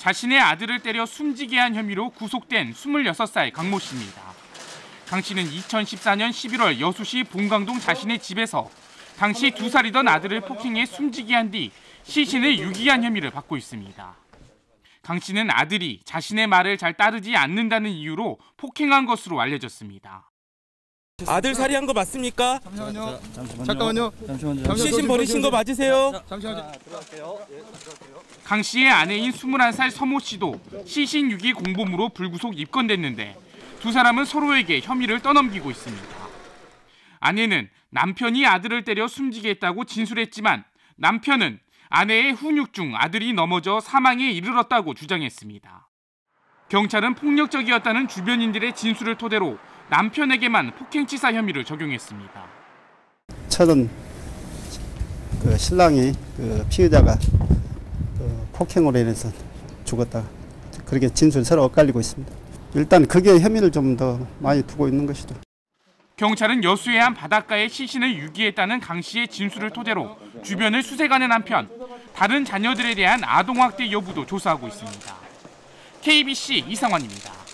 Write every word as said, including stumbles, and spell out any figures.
자신의 아들을 때려 숨지게 한 혐의로 구속된 스물여섯 살 강모 씨입니다. 강 씨는 이천십사 년 십일월 여수시 봉강동 자신의 집에서 당시 두 살이던 아들을 폭행해 숨지게 한 뒤 시신을 유기한 혐의를 받고 있습니다. 강 씨는 아들이 자신의 말을 잘 따르지 않는다는 이유로 폭행한 것으로 알려졌습니다. 아들 살해한 거 맞습니까? 잠시만요. 잠시만요. 잠깐만요. 잠시만요. 시신 버리신 거 맞으세요? 잠시만요. 강 씨의 아내인 스물한 살 서모 씨도 시신 유기 공범으로 불구속 입건됐는데 두 사람은 서로에게 혐의를 떠넘기고 있습니다. 아내는 남편이 아들을 때려 숨지게 했다고 진술했지만 남편은 아내의 훈육 중 아들이 넘어져 사망에 이르렀다고 주장했습니다. 경찰은 폭력적이었다는 주변인들의 진술을 토대로 남편에게만 폭행치사 혐의를 적용했습니다. 첫은 그 신랑이 그 피의자가 그 폭행으로 인해서 죽었다, 그렇게 진술 서로 엇갈리고 있습니다. 일단 그게 혐의를 좀 더 많이 두고 있는 것이죠. 경찰은 여수의 한 바닷가에 시신을 유기했다는 강 씨의 진술을 토대로 주변을 수색하는 한편 다른 자녀들에 대한 아동학대 여부도 조사하고 있습니다. 케이비씨 이상환입니다.